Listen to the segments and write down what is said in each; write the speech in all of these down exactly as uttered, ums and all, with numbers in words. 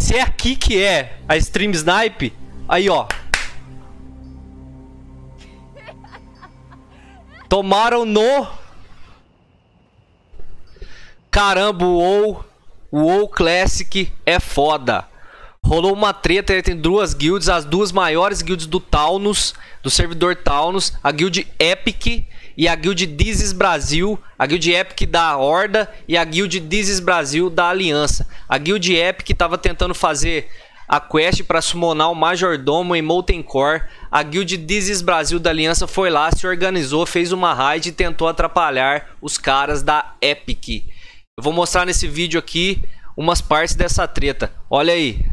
Se é aqui que é a Stream Snipe, aí ó. Tomaram no... Caramba, o WoW, o WoW Classic é foda. Rolou uma treta entre duas guilds, as duas maiores guilds do Taunus, do servidor Taunus, a guild Epic e a guild Dizes Brasil, a guild Epic da Horda e a guild Dizes Brasil da Aliança. A guild Epic estava tentando fazer a quest para summonar o Majordomo em Molten Core. A guild Dizes Brasil da Aliança foi lá, se organizou, fez uma raid e tentou atrapalhar os caras da Epic. Eu vou mostrar nesse vídeo aqui umas partes dessa treta. Olha aí.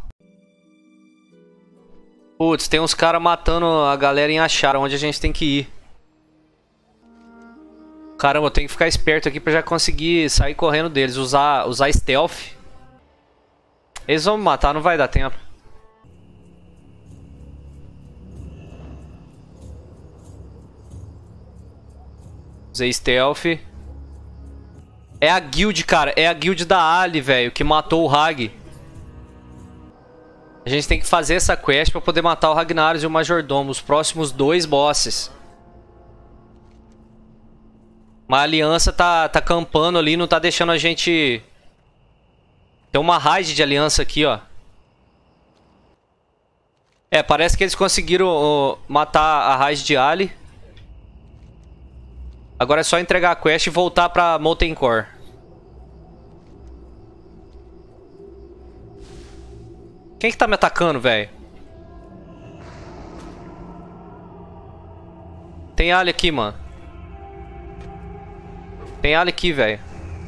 Putz, tem uns caras matando a galera em Achara, onde a gente tem que ir. Caramba, eu tenho que ficar esperto aqui pra já conseguir sair correndo deles. Usar, usar stealth. Eles vão me matar, não vai dar tempo. Usei stealth. É a guild, cara. É a guild da Ali, velho, que matou o Hag. A gente tem que fazer essa quest pra poder matar o Ragnarus e o Majordomo, os próximos dois bosses. Mas a aliança tá, tá campando ali, não tá deixando a gente... Tem uma raid de aliança aqui, ó. É, parece que eles conseguiram ó, matar a raid de Ali. Agora é só entregar a quest e voltar pra Molten Core. Quem que tá me atacando, velho? Tem Ali aqui, mano. Tem Ali aqui, velho.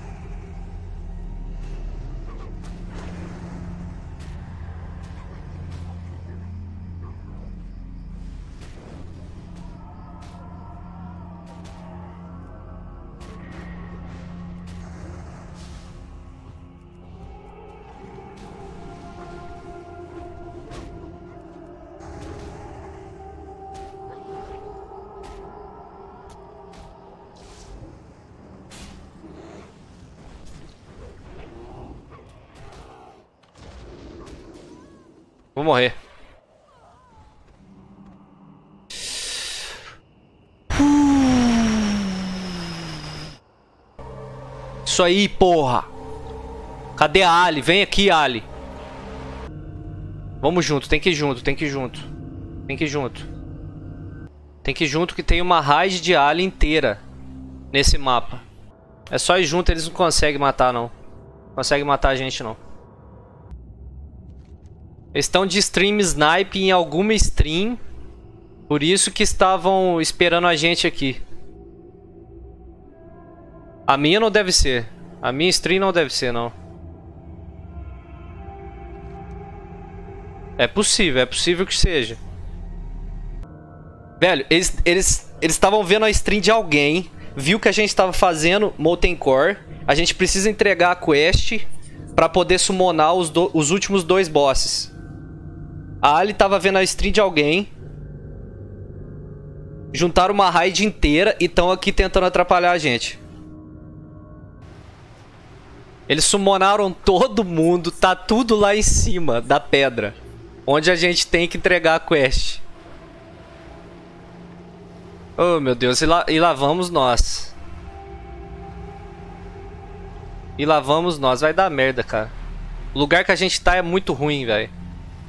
Vou morrer. Isso aí, porra. Cadê a Ali? Vem aqui, Ali. Vamos junto, tem que ir junto, tem que ir junto. Tem que ir junto. Tem que ir junto que tem uma raid de Ali inteira nesse mapa. É só ir junto, eles não conseguem matar, não. Não conseguem matar a gente, não. Eles estão de stream snipe em alguma stream. Por isso que estavam esperando a gente aqui. A minha não deve ser. A minha stream não deve ser, não. É possível, é possível que seja. Velho, eles eles eles estavam vendo a stream de alguém. Viu que a gente estava fazendo Molten Core. A gente precisa entregar a quest pra poder summonar os, do, os últimos dois bosses. A Ali tava vendo a stream de alguém. Juntaram uma raid inteira e estão aqui tentando atrapalhar a gente. Eles summonaram todo mundo. Tá tudo lá em cima da pedra, onde a gente tem que entregar a quest. Oh, meu Deus. E lá, e lá vamos nós. E lá vamos nós. Vai dar merda, cara. O lugar que a gente tá é muito ruim, velho.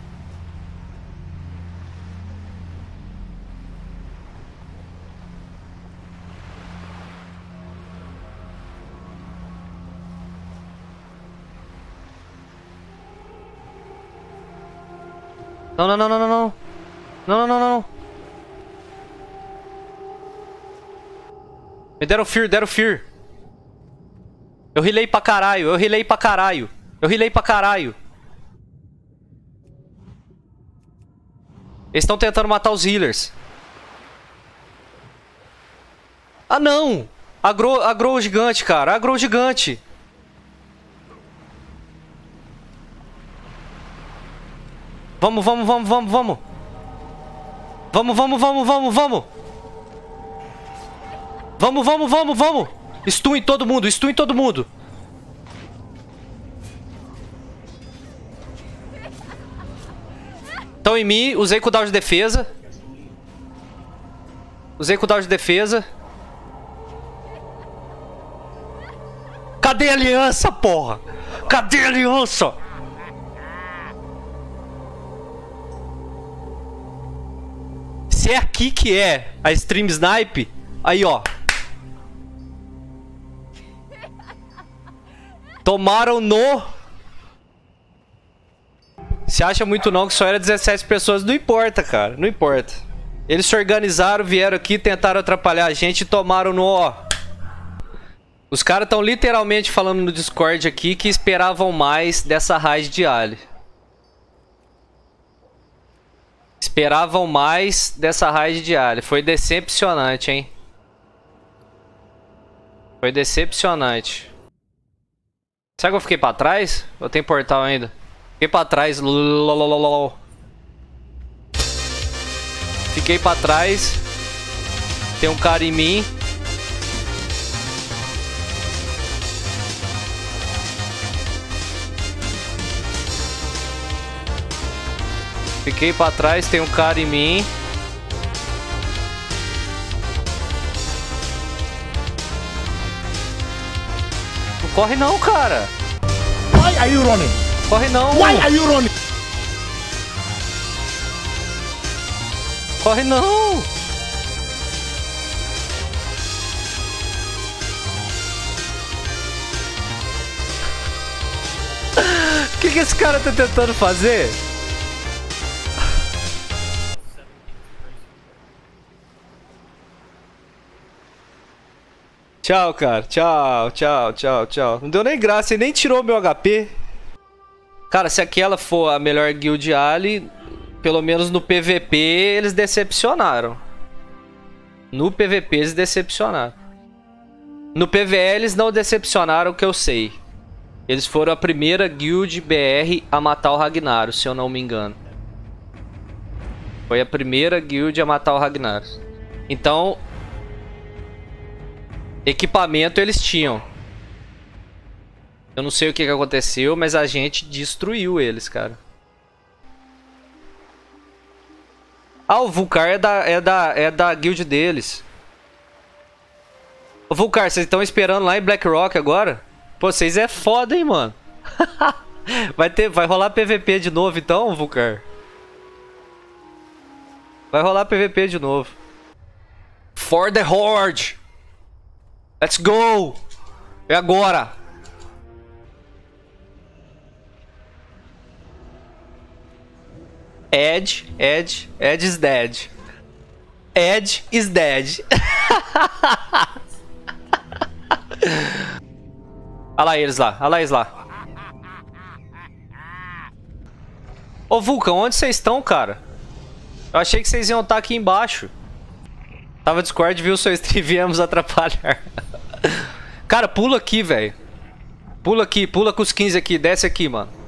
Não, não, não, não, não, não. Não, não, não, não. Me deram fear, deram fear. Eu rilei pra caralho, eu rilei pra caralho. Eu rilei pra caralho. Eles estão tentando matar os healers. Ah, não. Agro, agro o gigante, cara. Agro o gigante. Vamos, vamos, vamos, vamos, vamos. Vamos, vamos, vamos, vamos, vamos. Vamos, vamos, vamos, vamos. Stun em todo mundo, stun em todo mundo. Estão em mim, usei cooldown de defesa. Usei cooldown de defesa. Cadê a aliança, porra? Cadê a aliança? Se é aqui que é a Stream Snipe, aí ó. Tomaram no... Se acha muito não que só era dezessete pessoas, não importa, cara, não importa. Eles se organizaram, vieram aqui, tentaram atrapalhar a gente e tomaram no ó. Os caras estão literalmente falando no Discord aqui que esperavam mais dessa raid de Ali. Esperavam mais dessa raid de Ali. Foi decepcionante, hein? Foi decepcionante. Será que eu fiquei pra trás? Ou tem portal ainda? Fiquei pra trás. Lolololol. Fiquei pra trás. Tem um cara em mim. Fiquei pra trás, tem um cara em mim. Não corre não, cara. Why are you running? Corre não. Why are you running? Corre não. O que que esse cara tá tentando fazer? Tchau, cara. Tchau, tchau, tchau, tchau. Não deu nem graça, ele nem tirou meu H P. Cara, se aquela for a melhor guild Ali, pelo menos no P V P eles decepcionaram. No P V P eles decepcionaram. No P V E eles não decepcionaram, que eu sei. Eles foram a primeira guild B R a matar o Ragnaros, se eu não me engano. Foi a primeira guild a matar o Ragnaros. Então... equipamento eles tinham. Eu não sei o que, que aconteceu, mas a gente destruiu eles, cara. Ah, o Vulcar é da, é da, é da guild deles. Ô Vulcar, vocês estão esperando lá em Black Rock agora? Pô, vocês é foda, hein, mano. Vai ter, vai rolar P V P de novo então, Vulcar? Vai rolar P V P de novo. For the Horde! Let's go! É agora! Ed, Ed, Ed is dead. Ed is dead. Olha lá eles lá, olha lá eles lá. Ô Vulcan, onde vocês estão, cara? Eu achei que vocês iam estar aqui embaixo. Tava Discord, viu seu stream, viemos atrapalhar. Cara, pula aqui, velho. Pula aqui, pula com os quinze aqui, desce aqui, mano.